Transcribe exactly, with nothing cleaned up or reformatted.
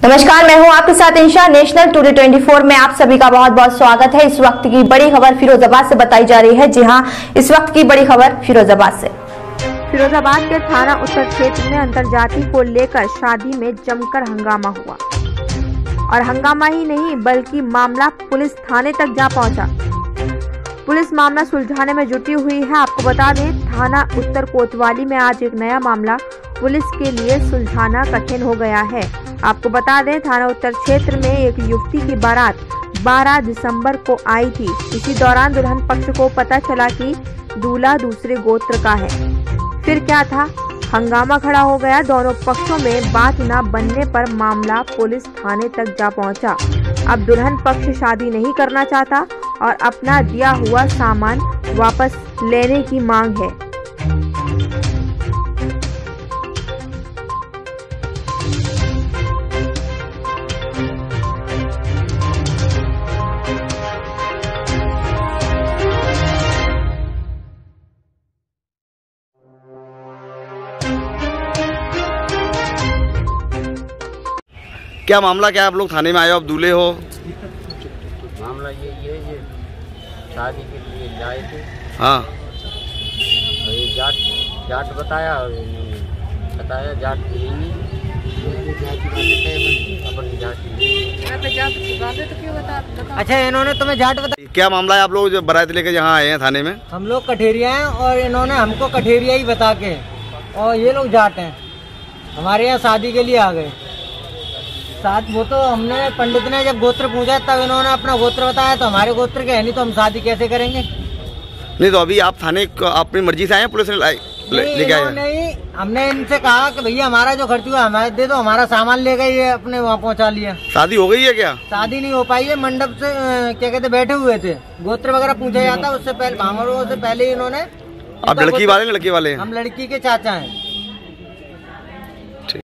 नमस्कार, मैं हूं आपके साथ इंशा। नेशनल टुडे चौबीस में आप सभी का बहुत बहुत स्वागत है। इस वक्त की बड़ी खबर फिरोजाबाद से बताई जा रही है। जी हां, इस वक्त की बड़ी खबर फिरोजाबाद से। फिरोजाबाद के थाना उत्तर क्षेत्र में अंतरजाति को लेकर शादी में जमकर हंगामा हुआ और हंगामा ही नहीं बल्कि मामला पुलिस थाने तक जा पहुंचा। पुलिस मामला सुलझाने में जुटी हुई है। आपको बता दें, थाना उत्तर कोतवाली में आज एक नया मामला पुलिस के लिए सुलझाना कठिन हो गया है। आपको बता दें, थाना उत्तर क्षेत्र में एक युवती की बारात बारह दिसंबर को आई थी। इसी दौरान दुल्हन पक्ष को पता चला कि दूल्हा दूसरे गोत्र का है। फिर क्या था, हंगामा खड़ा हो गया। दोनों पक्षों में बात न बनने पर मामला पुलिस थाने तक जा पहुंचा। अब दुल्हन पक्ष शादी नहीं करना चाहता और अपना दिया हुआ सामान वापस लेने की मांग है। क्या मामला क्या है? आप लोग थाने में आए हो, आप दूल्हे हो? मामला ये ये ये शादी के लिए लाए थे। हाँ, और ये जाट जाट बताया और बताया जाट की नहीं अपन जाट तो क्यों बता। अच्छा, इन्होंने तुम्हें जाट बताया? क्या मामला है? आप लोग जो बारात लेके यहाँ आए हैं थाने में? हम लोग कठेरिया हैं और इन्होंने हमको कठेरिया ही बता के, और ये लोग जाट हैं, हमारे यहाँ शादी के लिए आ गए साथ। वो तो हमने पंडित ने जब गोत्र पूछा तब इन्होंने अपना गोत्र बताया, तो हमारे गोत्र के है नहीं तो हम शादी कैसे करेंगे? नहीं तो अभी आप थाने अपनी मर्जी से आए हैं, पुलिस ने लेके आए? नहीं, हमने इनसे कहा कि भैया हमारा जो खर्च हुआ हमारे दे दो, हमारा सामान ले गए, ये अपने वहाँ पहुँचा लिया। शादी हो गई है क्या? शादी नहीं हो पाई है। मंडप से क्या कहते बैठे हुए थे, गोत्र वगैरह पूछा जाता उससे पहले, भामरों से पहले इन्होंने। आप लड़की वाले लड़के वाले हैं? हम लड़की के चाचा हैं।